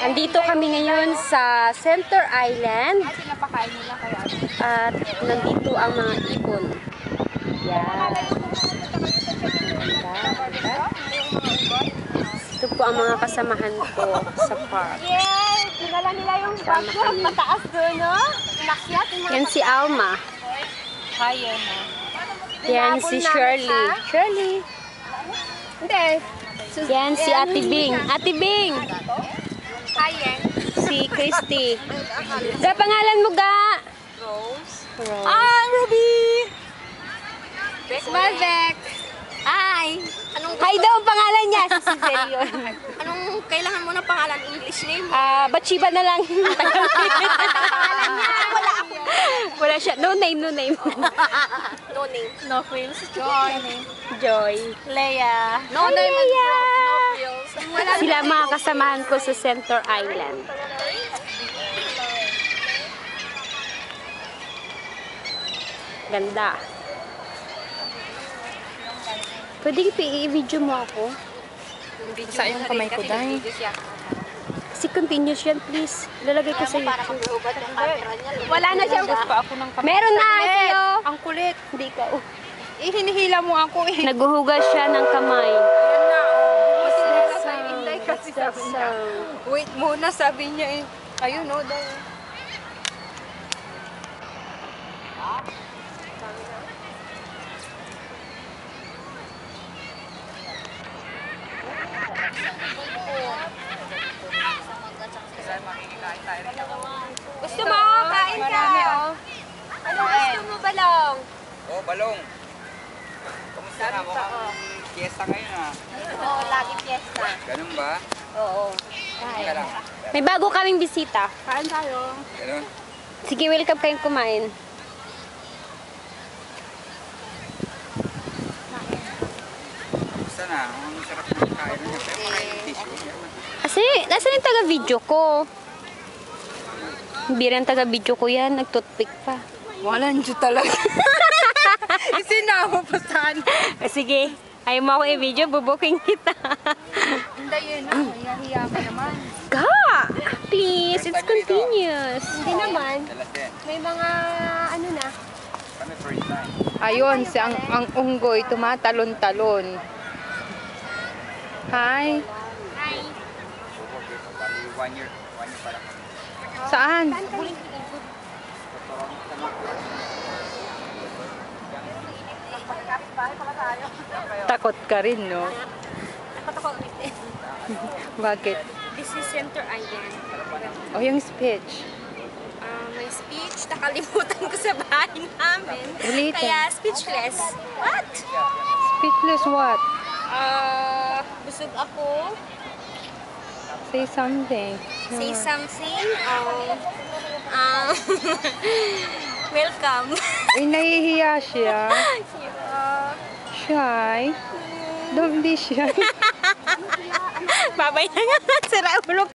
Andito kami ngayon sa Center Island. At nandito ang mga ibon. Yan. Ito po ang mga kasamahan ko sa park. Yes! Dinala nila yung backyard. Mataas doon, no? Inakyat. Yan si Alma. Kaya na. Yan si Shirley. Shirley. Hindi. Yan si Ate Bing. Ate Bing! Kaya. Si Christy. Ga, pangalan mo ga? Rose. Rose. Ah, Ruby! Smile back. Hi! Anong Hi daw ang pangalan niya. Si Giselle yun. Anong kailangan mo na pangalan? English name? Bachiba na lang. Pangalan niya. Wala ako. Wala siya. No name, no name. No name. No frills. Joy. Joy. Leia. No Hi, name and Leia. no frills. Wala Sila ang mga kasamahan ko sa Center Island. Ganda. Pwede i-video mo ako? Sa yung kamay ko, dahil. Kasi continuous yan, please. Lalagay ko sa YouTube. Wala na siyang Meron na sa'yo. Ang kulit. Hindi ka. Oh. Hinihila mo ako eh. Naguhugas siya ng kamay. Ayun na, oh. Inday kasi sabi niya. So, Wait muna, sabi niya eh. Ayun, no, dahil. Gusto mo? Kain ka. Marami, oh. Ano gusto mo, Balong? Oh, Balong. Kamusta na? Mukhang fiesta ngayon ah. Oo, lagi piyesta. Ganun ba? Oo. Teka lang. may bago kaming bisita. Kain tayo. Ganun. Sige, welcome kayong kumain. Kamusta na? Ang sarap ng kain niya. Pero makain tissue. Kasi, nasan yung taga-video ko? Hindi rin taga-video ko yan. Nag-toothpick pa. Walang dyan talaga. Isinama pa saan. Sige, ayaw mo ako i-video, bubuking kita. Hindi yun na. Hiya-hiya ka naman. Ka! Please, it's continuous. Hindi naman. Dalas din. May mga ano na. Kami first time. Ayun, si ang unggoy tumatalon-talon. Hi. Hi. Bali, 1 year pa lang. Saan? Takot ka rin, no? Bakit? This is Center Island. O, yung speech. May speech. Nakalimutan ko sa bahay namin. Ulitin. Kaya speechless. What? Speechless what? Busog ako. Say something. Say something. Welcome. Ay, nahihiya siya. Shy. Don't be shy. Babay na nga. Sira ulo